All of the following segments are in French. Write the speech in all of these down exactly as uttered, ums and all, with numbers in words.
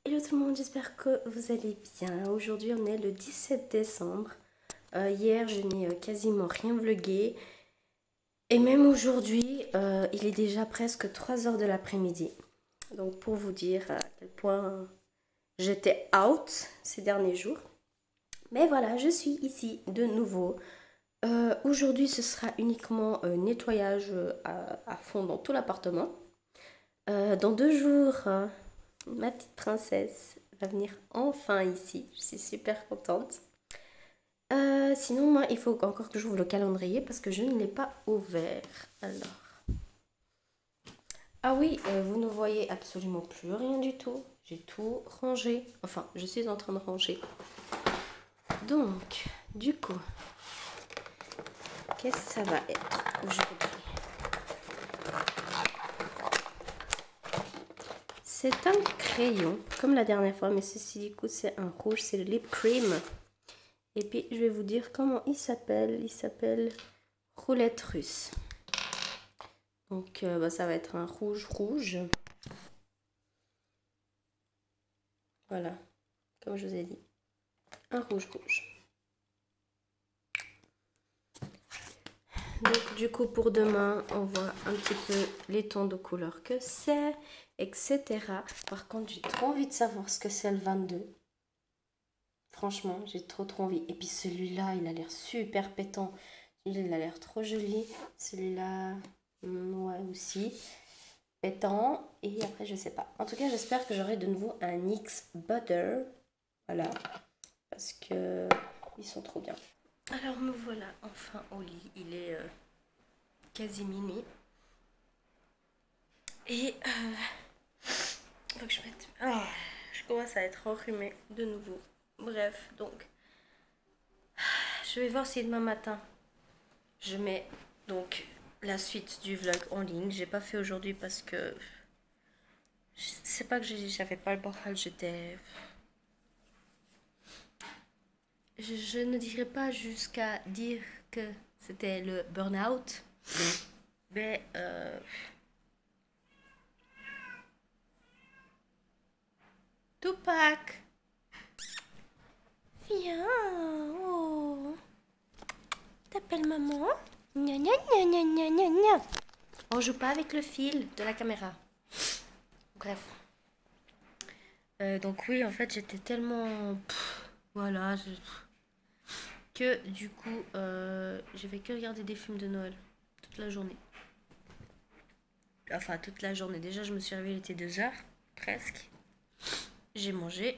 Hello tout le monde, j'espère que vous allez bien. Aujourd'hui on est le dix-sept décembre. Euh, hier je n'ai euh, quasiment rien vlogué. Et même aujourd'hui euh, il est déjà presque trois heures de l'après-midi. Donc pour vous dire à quel point j'étais out ces derniers jours. Mais voilà, je suis ici de nouveau. Euh, aujourd'hui ce sera uniquement un nettoyage à, à fond dans tout l'appartement. Euh, dans deux jours... euh, Ma petite princesse va venir enfin ici. Je suis super contente. Euh, sinon, moi, il faut encore que j'ouvre le calendrier parce que je ne l'ai pas ouvert. Alors. Ah oui, euh, vous ne voyez absolument plus rien du tout. J'ai tout rangé. Enfin, je suis en train de ranger. Donc, du coup, qu'est-ce que ça va être aujourd'hui? C'est un crayon, comme la dernière fois, mais ceci, du coup, c'est un rouge. C'est le Lip Cream. Et puis, je vais vous dire comment il s'appelle. Il s'appelle Roulette Russe. Donc, euh, bah, ça va être un rouge-rouge. Voilà, comme je vous ai dit. Un rouge-rouge. Donc, du coup, pour demain, on voit un petit peu les tons de couleurs que c'est, et cetera. Par contre, j'ai trop envie de savoir ce que c'est le vingt-deux. Franchement, j'ai trop trop envie. Et puis celui-là, il a l'air super pétant. Celui-là, il a l'air trop joli. Celui-là, ouais, aussi. Pétant. Et après, je sais pas. En tout cas, j'espère que j'aurai de nouveau un X Butter. Voilà. Parce que ils sont trop bien. Alors, me voilà enfin au lit. Il est euh, quasi minuit. Et euh, faut que je mette... Oh, je commence à être enrhumée de nouveau. Bref, donc... Je vais voir si demain matin, je mets donc la suite du vlog en ligne. J'ai pas fait aujourd'hui parce que... C'est pas que j'avais pas le moral, j'étais... Je, je ne dirais pas jusqu'à dire que c'était le burn-out. Mais... Euh, Tupac, viens, oh. T'appelles maman? Gna gna gna gna gna gna gna. On joue pas avec le fil de la caméra. Bref. Euh, donc oui, en fait, j'étais tellement... Pff, voilà. Je... Que du coup, euh, je vais que regarder des films de Noël. Toute la journée. Enfin, toute la journée. Déjà, je me suis réveillée, il était deux heures. Presque. J'ai mangé.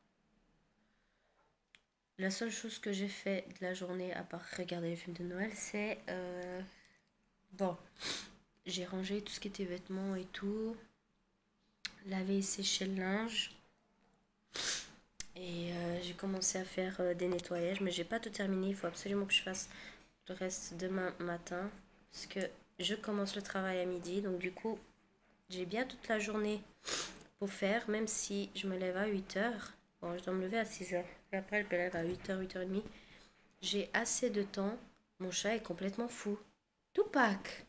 La seule chose que j'ai fait de la journée, à part regarder les films de Noël, c'est... Euh... Bon, j'ai rangé tout ce qui était vêtements et tout. Laver et sécher le linge. Et euh, j'ai commencé à faire euh, des nettoyages, mais j'ai pas tout terminé. Il faut absolument que je fasse le reste demain matin. Parce que je commence le travail à midi. Donc du coup, j'ai bien toute la journée pour faire, même si je me lève à huit heures. Bon, je dois me lever à six heures. Et après, je me lève à huit heures, huit heures trente. J'ai assez de temps. Mon chat est complètement fou. Tupac!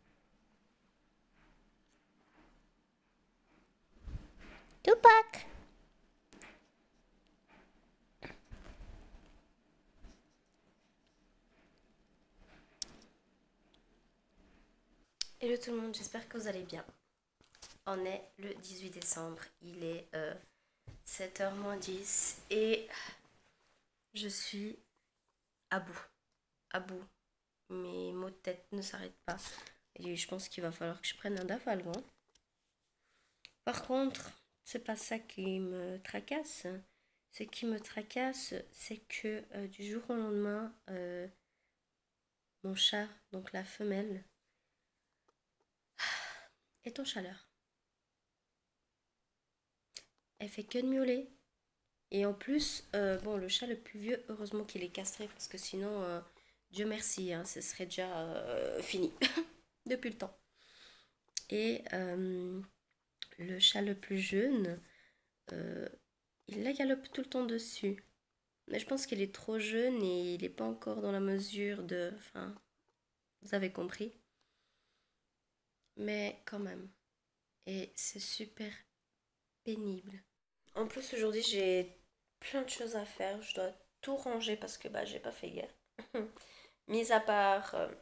Tupac! Hello tout le monde, j'espère que vous allez bien. On est le dix-huit décembre, il est euh, sept heures moins dix et je suis à bout. À bout. Mes maux de tête ne s'arrêtent pas. Et je pense qu'il va falloir que je prenne un Dafalgan. Par contre, c'est pas ça qui me tracasse. Ce qui me tracasse, c'est que euh, du jour au lendemain, euh, mon chat, donc la femelle, est en chaleur. Elle fait que de miauler. Et en plus, euh, bon, le chat le plus vieux, heureusement qu'il est castré, parce que sinon, euh, Dieu merci, hein, ce serait déjà euh, fini depuis le temps. Et euh, le chat le plus jeune, euh, il la galope tout le temps dessus. Mais je pense qu'il est trop jeune et il n'est pas encore dans la mesure de... Enfin, vous avez compris. Mais quand même. Et c'est super pénible. En plus, aujourd'hui, j'ai plein de choses à faire. Je dois tout ranger parce que bah, j'ai pas fait hier. Mis à part euh,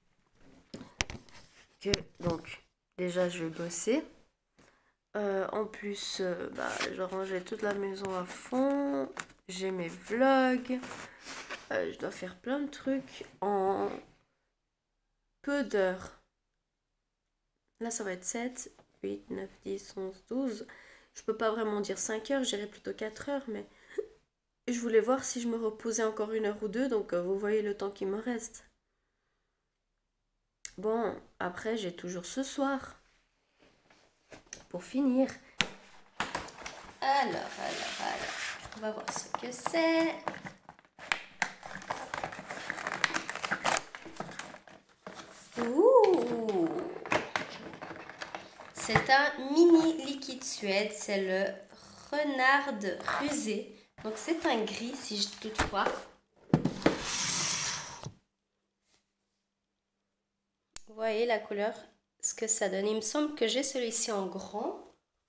que, donc, déjà, je vais bosser. Euh, en plus, euh, bah, je rangeais toute la maison à fond. J'ai mes vlogs. Euh, je dois faire plein de trucs en peu d'heures. Là, ça va être sept, huit, neuf, dix, onze, douze. Je peux pas vraiment dire cinq heures, j'irai plutôt quatre heures, mais je voulais voir si je me reposais encore une heure ou deux, donc euh, vous voyez le temps qui me reste. Bon, après, j'ai toujours ce soir pour finir. Alors, alors, alors, on va voir ce que c'est. Ouh! C'est un mini liquide Suède, c'est le renard rusé. Donc c'est un gris si je toutefois. Vous voyez la couleur, ce que ça donne. Il me semble que j'ai celui-ci en grand.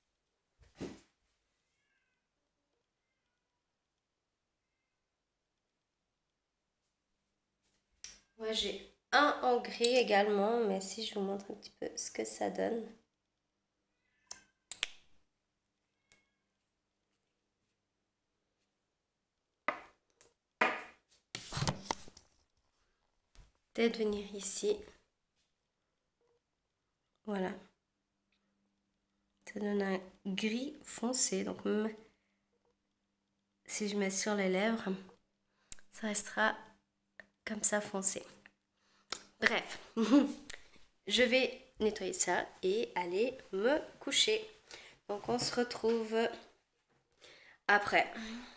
Ouais, j'ai un en gris également, mais si je vous montre un petit peu ce que ça donne. Peut-être venir ici. Voilà. Ça donne un gris foncé. Donc même si je mets sur les lèvres, ça restera comme ça foncé. Bref. Je vais nettoyer ça et aller me coucher. Donc on se retrouve après.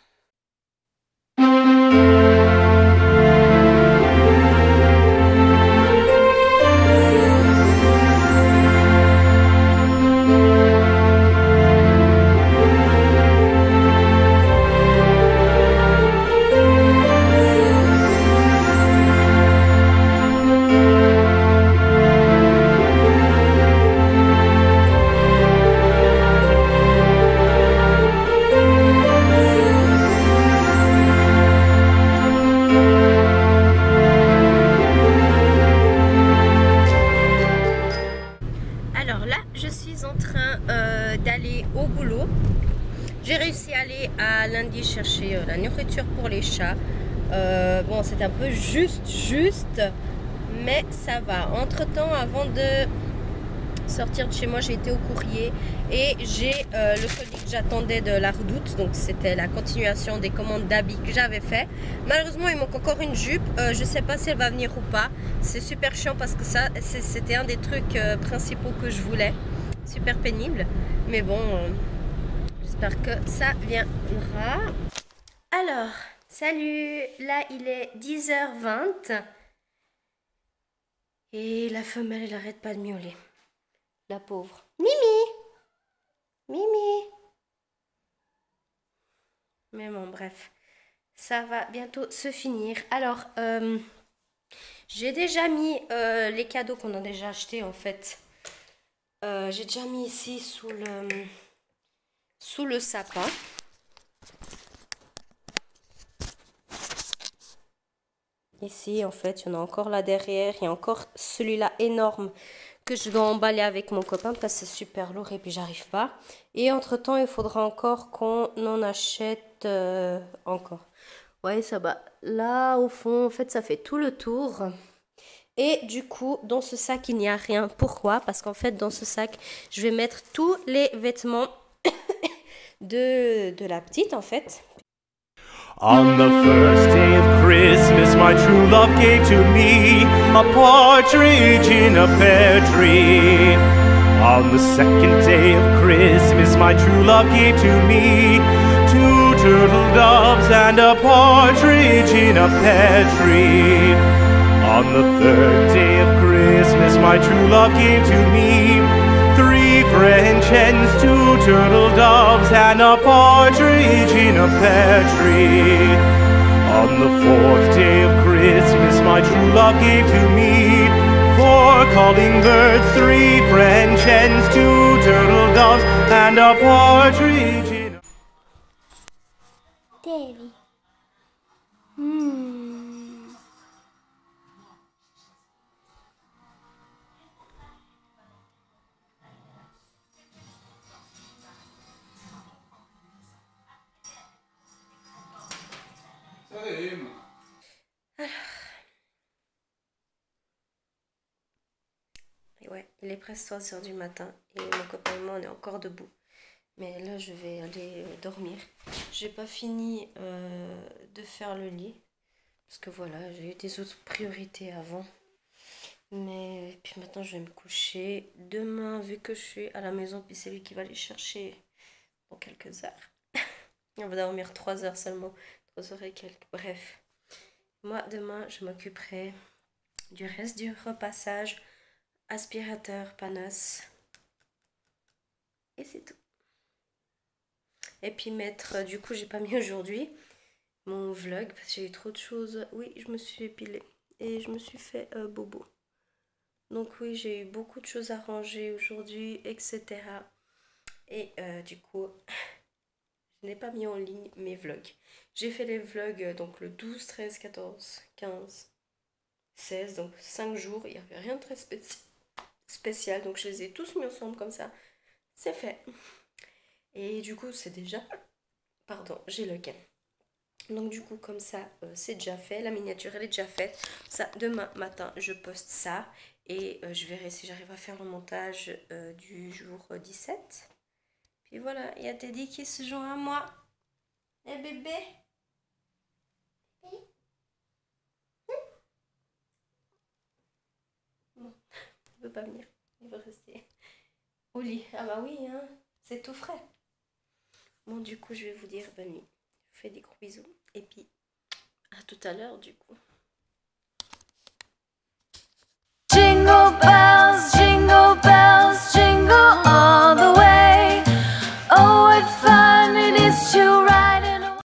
D'aller au boulot. J'ai réussi à aller à lundi chercher euh, la nourriture pour les chats. Euh, bon, c'est un peu juste, juste, mais ça va. Entre temps, avant de sortir de chez moi, j'ai été au courrier et j'ai euh, le colis que j'attendais de la Redoute. Donc c'était la continuation des commandes d'habits que j'avais fait. Malheureusement, il manque encore une jupe. Euh, je sais pas si elle va venir ou pas. C'est super chiant parce que ça, c'était un des trucs euh, principaux que je voulais. Super pénible, mais bon, euh, j'espère que ça viendra. Alors, salut, là il est dix heures vingt et la femelle elle arrête pas de miauler, la pauvre. Mimi, Mimi. Mais bon, bref, ça va bientôt se finir. Alors, euh, j'ai déjà mis euh, les cadeaux qu'on a déjà achetés en fait. Euh, j'ai déjà mis ici sous le, sous le sapin. Ici, en fait, il y en a encore là derrière. Il y a encore celui-là énorme que je dois emballer avec mon copain parce que c'est super lourd et puis j'arrive pas. Et entre-temps, il faudra encore qu'on en achète euh, encore. Ouais, ça va. Là, au fond, en fait, ça fait tout le tour. Et du coup, dans ce sac, il n'y a rien. Pourquoi? Parce qu'en fait, dans ce sac, je vais mettre tous les vêtements de, de la petite, en fait. On the first day of Christmas, my true love gave to me a partridge in a pear tree. On the second day of Christmas, my true love gave to me two turtle doves and a partridge in a pear tree. On the third day of Christmas, my true love gave to me three French hens, two turtle doves, and a partridge in a pear tree. On the fourth day of Christmas, my true love gave to me four calling birds, three French hens, two turtle doves, and a partridge in a... Ellie. Hmm. Salut. Et ouais, il est presque trois heures du matin et mon copain et moi on est encore debout. Mais là je vais aller euh, dormir. J'ai pas fini euh, de faire le lit. Parce que voilà, j'ai eu des autres priorités avant. Mais et puis maintenant je vais me coucher. Demain, vu que je suis à la maison, puis c'est lui qui va aller chercher dans quelques heures. On va dormir trois heures seulement. trois heures et quelques. Bref. Moi, demain, je m'occuperai du reste du repassage. Aspirateur, panos. Et c'est tout. Et puis mettre, du coup, j'ai pas mis aujourd'hui mon vlog parce que j'ai eu trop de choses. Oui, je me suis épilée et je me suis fait euh, bobo. Donc oui, j'ai eu beaucoup de choses à ranger aujourd'hui, et cetera. Et euh, du coup, je n'ai pas mis en ligne mes vlogs. J'ai fait les vlogs euh, donc le douze, treize, quatorze, quinze, seize, donc cinq jours. Il n'y avait rien de très spéci spécial, donc je les ai tous mis ensemble comme ça. C'est fait. Et du coup, c'est déjà... Pardon, j'ai le gain. Donc du coup, comme ça, euh, c'est déjà fait. La miniature, elle est déjà faite. Ça, demain matin, je poste ça. Et euh, je verrai si j'arrive à faire le montage euh, du jour dix-sept. Puis voilà, il y a Teddy qui se joint à moi. Eh bébé? Bébé? Non, il veut pas venir. Il veut rester au lit. Ah bah oui, hein, c'est tout frais. Bon, du coup, je vais vous dire bonne nuit. Je vous fais des gros bisous. Et puis, à tout à l'heure, du coup.